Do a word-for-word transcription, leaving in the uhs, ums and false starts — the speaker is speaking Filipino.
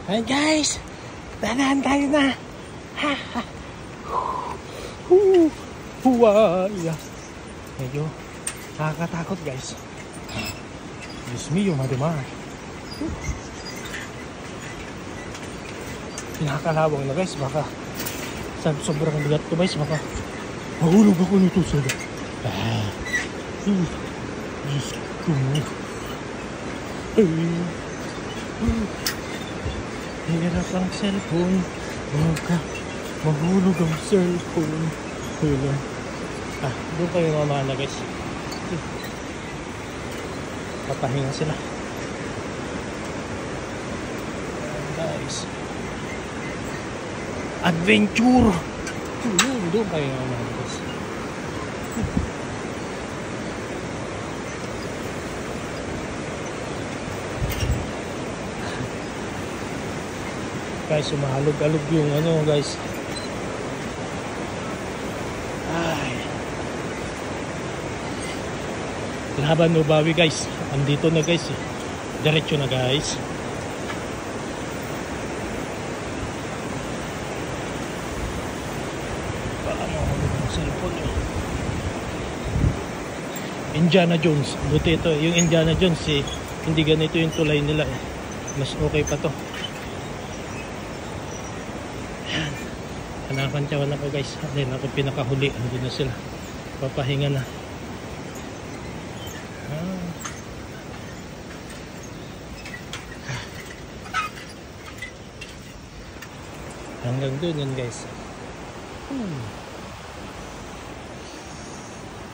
Ayan guys, danaan tayo na. Ha, ha. Huu, huwa, yeah. Medyo nakakatakot guys. Diyos mio, madamar. Nakakalawang na guys, baka sobrang bigat ko guys, baka mahulog ako nito sa ah, uh, Diyos ko. Ay, uh, hirap ang cellphone, baka mahulog ang cellphone. Hulog. Ah, doon kayo mamana guys. Papahinga sila guys. Adventure. Hmm, doon kayo mamana guys. Guys, sumahalog-alog yung ano guys. Ay, laban no bawi guys. Andito na guys eh. Diretso na guys. Baka mahulog ang cellphone eh. Indiana Jones. Buti ito, yung Indiana Jones eh, hindi ganito yung tulay nila eh. Mas okay pa to. Nakakantyawan ako guys. Then ako pinakahuli. Hindi na sila. Papahinga na. Ah. Hanggang doon yan guys. Hmm.